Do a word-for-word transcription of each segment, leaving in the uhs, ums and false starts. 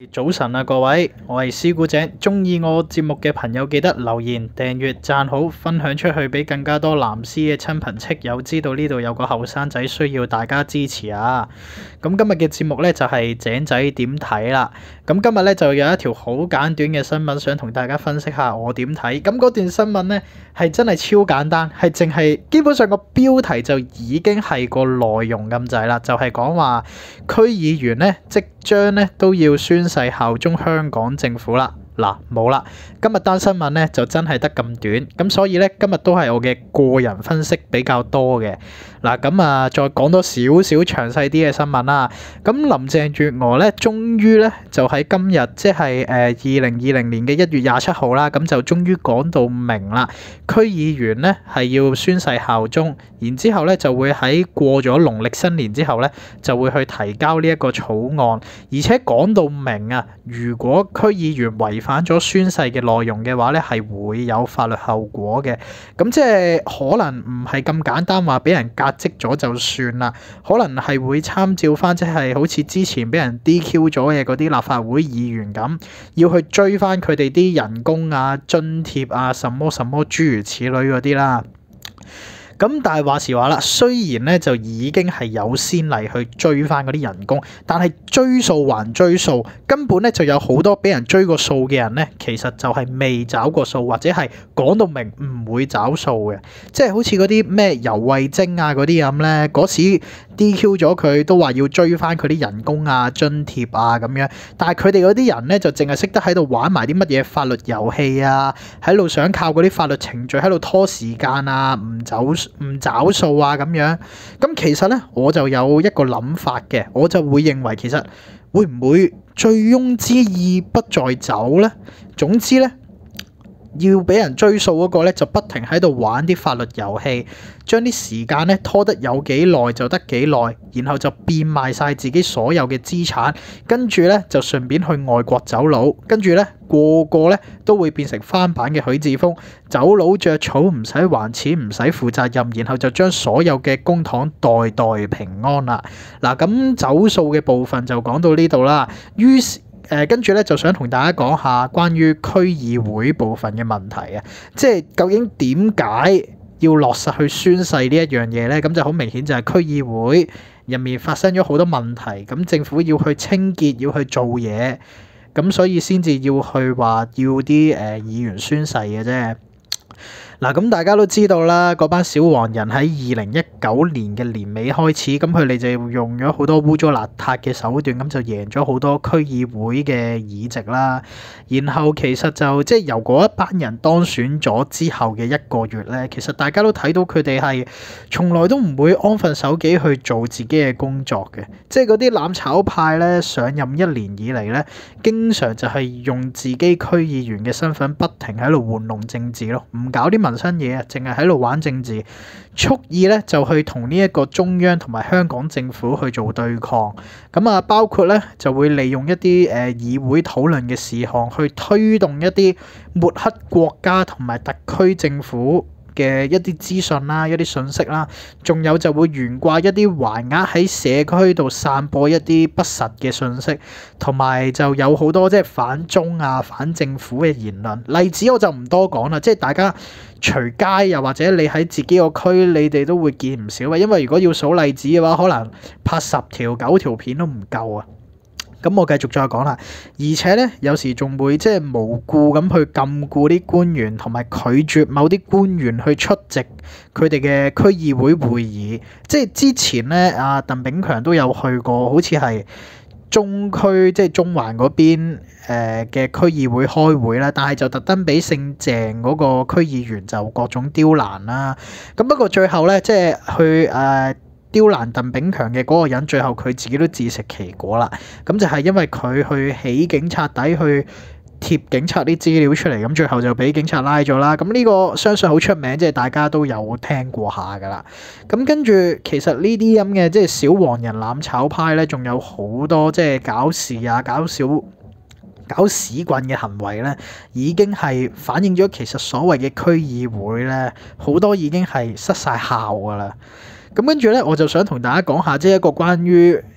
早晨啊，各位，我係師姑井，中意我節目嘅朋友記得留言、訂閱、讚好、分享出去俾更加多藍絲嘅親朋戚友知道呢度有個後生仔需要大家支持啊！咁今日嘅節目呢，就係井仔點睇啦。咁今日呢，就有一條好簡短嘅新聞想同大家分析下我點睇。咁嗰段新聞呢，係真係超簡單，係淨係基本上個標題就已經係個內容咁滯啦，就係講話區議員呢，即將呢都要宣誓效忠香港政府啦。嗱，冇啦，今日單新聞咧就真係得咁短，咁所以咧今日都係我嘅個人分析比較多嘅。嗱，咁啊再講多少少詳細啲嘅新聞啦。咁林鄭月娥咧，終於咧就喺今日，即係誒二零二零年嘅一月廿七號啦，咁就終於講到明啦。區議員咧係要宣誓效忠，然之後咧就會喺過咗農曆新年之後咧就會去提交呢一個草案，而且講到明啊，如果區議員違反咗宣誓嘅內容嘅話咧，係會有法律後果嘅。咁即係可能唔係咁簡單話俾人革職咗就算啦，可能係會參照翻，即係好似之前俾人 D Q 咗嘅嗰啲立法會議員咁，要去追翻佢哋啲人工啊、津貼啊、什麼什麼諸如此類嗰啲啦。咁但係話時話啦，雖然咧就已經係有先例去追翻嗰啲人工，但係追數還追數，根本咧就有好多俾人追過數嘅人咧，其實就係未找過數，或者係講到明唔會找數嘅，即係好似嗰啲咩游蕙禎啊嗰啲咁咧，嗰時 D Q 咗佢都話要追翻佢啲人工啊、津貼啊咁樣，但係佢哋嗰啲人咧就淨係識得喺度玩埋啲乜嘢法律遊戲啊，喺度想靠嗰啲法律程序喺度拖時間啊，唔走唔找數啊咁樣。咁其實咧我就有一個諗法嘅，我就會認為其實會唔會醉翁之意不在酒咧？總之咧，要俾人追數嗰個咧就不停喺度玩啲法律遊戲，將啲時間咧拖得有幾耐就得幾耐，然後就變賣晒自己所有嘅資產，跟住咧就順便去外國走佬，跟住咧個個咧都會變成翻版嘅許智峰，走佬著草唔使還錢唔使負責任，然後就將所有嘅公帑代代平安啦。嗱，咁走數嘅部分就講到呢度啦。於是誒跟住咧就想同大家講下關於區議會部分嘅問題啊，即係究竟點解要落實去宣誓呢一樣嘢咧？咁就好明顯就係區議會入面發生咗好多問題，咁政府要去清潔，要去做嘢，咁所以先至要去話要啲誒、呃、議員宣誓嘅啫。嗱，咁大家都知道啦，嗰班小黃人喺二零一九年嘅年尾開始，咁佢哋就用咗好多污糟邋遢嘅手段，咁就贏咗好多區議會嘅議席啦。然後其實就即係由嗰一班人當選咗之後嘅一個月咧，其實大家都睇到佢哋係從來都唔會安分守己去做自己嘅工作嘅，即係嗰啲攬炒派咧上任一年以嚟咧，經常就係用自己區議員嘅身份不停喺度玩弄政治咯，唔搞啲民生嘢啊，淨係喺度玩政治，蓄意咧就去同呢一個中央同埋香港政府去做對抗。咁啊，包括咧就會利用一啲誒、呃、議會討論嘅事項去推動一啲抹黑國家同埋特區政府嘅一啲資訊啦、一啲信息啦，仲有就會懸掛一啲橫額喺社區度散播一啲不實嘅信息，同埋就有好多即係反中啊、反政府嘅言論。例子我就唔多講啦，即係大家隨街又或者你喺自己個區，你哋都會見唔少嘅。因為如果要數例子嘅話，可能拍十條九條片都唔夠啊。咁我繼續再講啦，而且咧有時仲會即係無故咁去禁錮啲官員，同埋拒絕某啲官員去出席佢哋嘅區議會會議。即係之前咧，阿鄧炳強都有去過，好似係中區即係中環嗰邊誒嘅區議會開會啦，但係就特登俾姓鄭嗰個區議員就各種刁難啦。咁不過最後咧，即係去誒。呃刁難鄧炳強嘅嗰個人，最後佢自己都自食其果啦。咁就係因為佢去起警察底，去貼警察啲資料出嚟，咁最後就俾警察拉咗啦。咁呢個相信好出名，即係大家都有聽過下噶啦。咁跟住其實呢啲咁嘅即係小黃人攬炒派咧，仲有好多即係搞事啊、搞小搞屎棍嘅行為咧，已經係反映咗其實所謂嘅區議會咧，好多已經係失晒效噶啦。咁跟住咧，我就想同大家講下，即係一個關於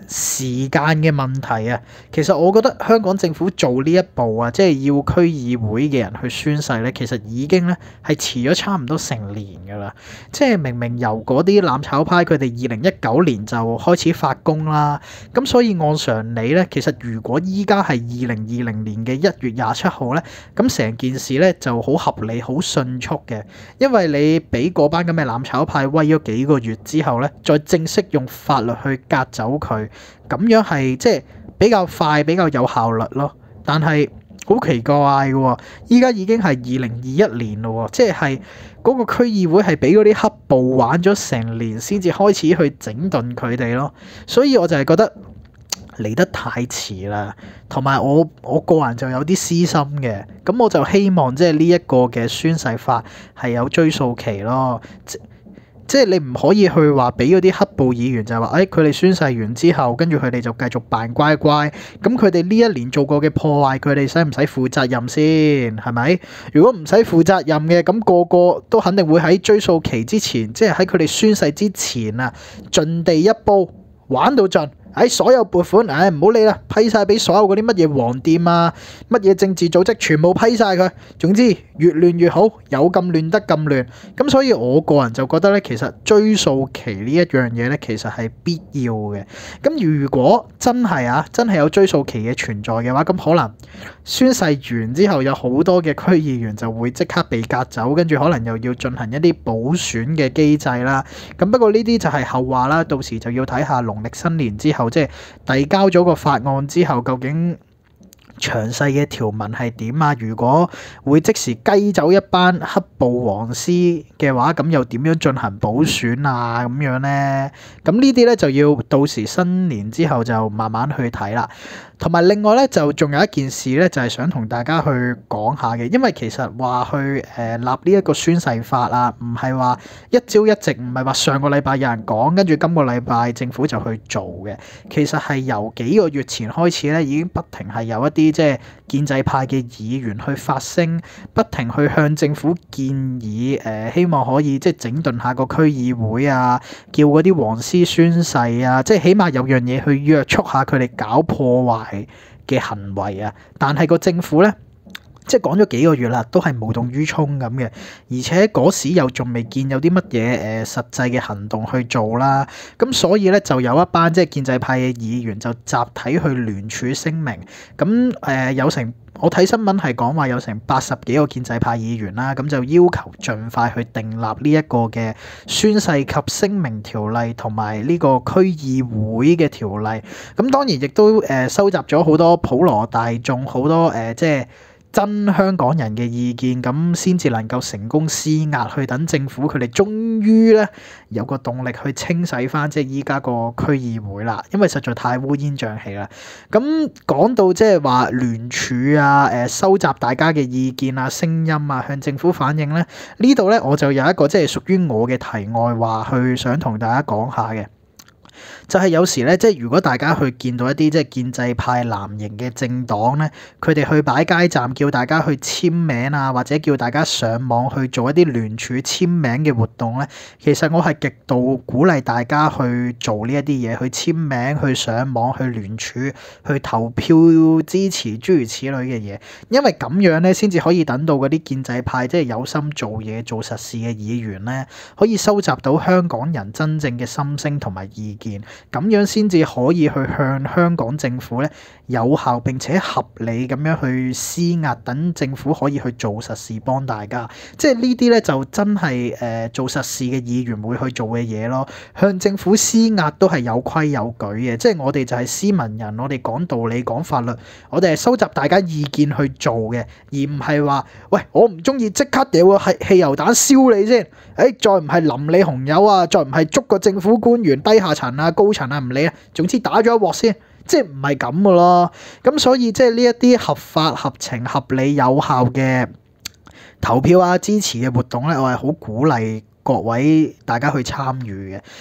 時間嘅問題啊。其實我覺得香港政府做呢一步啊，即係要區議會嘅人去宣誓咧，其實已經咧係遲咗差唔多成年㗎啦。即係明明由嗰啲攬炒派佢哋二零一九年就開始發功啦，咁所以按常理咧，其實如果依家係二零二零年嘅一月廿七號咧，咁成件事咧就好合理、好迅速嘅，因為你俾嗰班咁嘅攬炒派威咗幾個月之後咧，再正式用法律去革走佢，咁樣係即係比較快、比較有效率咯。但係好奇怪嘅喎，依家已經係二零二一年咯喎，即係嗰個區議會係俾嗰啲黑暴玩咗成年先至開始去整頓佢哋咯，所以我就係覺得嚟得太遲啦。同埋我我個人就有啲私心嘅，咁我就希望即係呢一個嘅宣誓法係有追溯期咯。即係你唔可以去話俾嗰啲黑暴議員就係話，誒佢哋宣誓完之後，跟住佢哋就繼續扮乖乖。咁佢哋呢一年做過嘅破壞，佢哋使唔使負責任先？係咪？如果唔使負責任嘅，咁個個都肯定會喺追溯期之前，即係喺佢哋宣誓之前啊，盡地一煲玩到盡。喺所有撥款，唉唔好理啦，批晒俾所有嗰啲乜嘢黃店啊，乜嘢政治組織，全部批晒佢。總之越亂越好，有咁亂得咁亂。咁所以我個人就覺得咧，其實追溯期呢一樣嘢咧，其實係必要嘅。咁如果真係啊，真係有追溯期嘅存在嘅話，咁可能宣誓完之後，有好多嘅區議員就會即刻被革走，跟住可能又要進行一啲補選嘅機制啦。咁不過呢啲就係後話啦，到時就要睇下農曆新年之後。即係遞交咗個法案之後，究竟詳細嘅條文係點啊？如果會即時雞走一班黑暴黃絲嘅話，咁又點樣進行補選啊？咁樣呢？咁呢啲咧就要到時新年之後就慢慢去睇啦。同埋另外咧，就仲有一件事咧，就係想同大家去講下嘅，因為其實話去誒立呢一個宣誓法啊，唔係話一朝一夕，唔係話上個禮拜有人講，跟住今個禮拜政府就去做嘅。其實係由幾個月前開始咧，已經不停係有一啲即係建制派嘅議員去發聲，不停去向政府建議，誒、呃、希望可以即係整頓下個區議會啊，叫嗰啲黃絲宣誓啊，即係起碼有樣嘢去約束下佢哋搞破壞嘅行為啊。但係個政府咧，即係講咗幾個月啦，都係無動於衷咁嘅，而且嗰時又仲未見有啲乜嘢誒實際嘅行動去做啦。咁所以咧，就有一班即係建制派嘅議員就集體去聯署聲明。咁誒、呃、有成我睇新聞係講話有成八十幾個建制派議員啦，咁就要求盡快去訂立呢一個嘅宣誓及聲明條例同埋呢個區議會嘅條例。咁當然亦都誒、呃、收集咗好多普羅大眾好多誒、呃、即係真香港人嘅意見，咁先至能夠成功施壓，去等政府佢哋終於咧有個動力去清洗翻即係依家個區議會啦，因為實在太烏煙瘴氣啦。咁講到即係話聯署啊，誒收集大家嘅意見啊、聲音啊，向政府反映咧，呢度咧我就有一個即係屬於我嘅題外話，去想同大家講下嘅。就係有時咧，即係如果大家去見到一啲即係建制派藍營嘅政黨咧，佢哋去擺街站叫大家去簽名啊，或者叫大家上網去做一啲聯署簽名嘅活動咧，其實我係極度鼓勵大家去做呢一啲嘢，去簽名、去上網、去聯署、去投票支持諸如此類嘅嘢，因為咁樣咧先至可以等到嗰啲建制派即係有心做嘢、做實事嘅議員咧，可以收集到香港人真正嘅心聲同埋意見。咁樣先至可以去向香港政府咧有效並且合理咁樣去施壓，等政府可以去做實事幫大家。即係呢啲咧就真係誒、呃、做實事嘅議員會去做嘅嘢咯。向政府施壓都係有規有矩嘅，即係我哋就係斯文人，我哋講道理講法律，我哋係收集大家意見去做嘅，而唔係話喂我唔中意即刻掉個係汽油彈燒你先，誒、哎、再唔係淋你紅油啊，再唔係捉個政府官員低下層啊高層啊唔理啊，總之打咗一鑊先，即係唔係咁嘅咯。咁所以即係呢一啲合法合情合理有效嘅投票啊支持嘅活動咧，我係好鼓勵各位大家去參與嘅。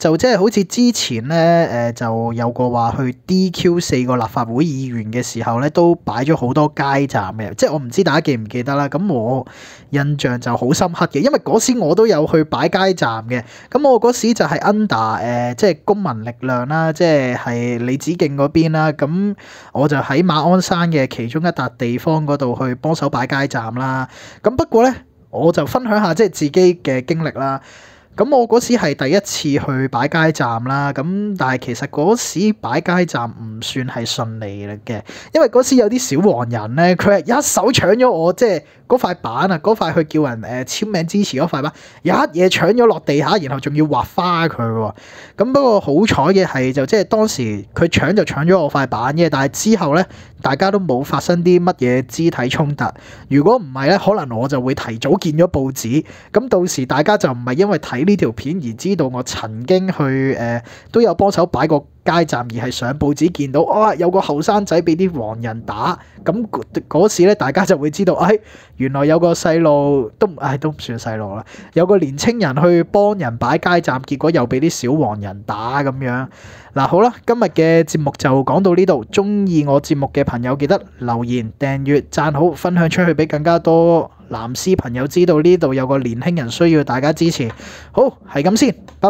就即係好似之前咧，誒、呃、就有個話去 D Q 四個立法會議員嘅時候咧，都擺咗好多街站嘅，即係我唔知大家記唔記得啦。咁我印象就好深刻嘅，因為嗰時我都有去擺街站嘅。咁我嗰時就係 under 誒、呃，即係公民力量啦，即係係李梓敬嗰邊啦。咁我就喺馬鞍山嘅其中一笪地方嗰度去幫手擺街站啦。咁不過咧，我就分享下即係自己嘅經歷啦。咁我嗰時係第一次去擺街站啦，咁但係其實嗰時擺街站唔算係順利嘅，因為嗰時有啲小黃人咧，佢係一手搶咗我即係嗰塊板啊，嗰塊去叫人誒簽名支持嗰塊板，一嘢搶咗落地下，然後仲要畫花佢喎。咁不過好彩嘅係就即係當時佢搶就搶咗我塊板嘅，但係之後咧大家都冇發生啲乜嘢肢體衝突。如果唔係咧，可能我就會提早見咗報紙，咁到時大家就唔係因為睇呢條片而知道我曾經去誒、呃、都有幫手擺過街站，而係上報紙見到啊有個後生仔俾啲黃人打，咁嗰時咧大家就會知道，哎原來有個細路都唉都唔算細路啦，有個年青人去幫人擺街站，結果又俾啲小黃人打咁樣。嗱好啦，今日嘅節目就講到呢度，中意我節目嘅朋友記得留言、訂閱、讚好、分享出去俾更加多藍絲朋友知道呢度有個年輕人需要大家支持。好，係咁先，拜拜。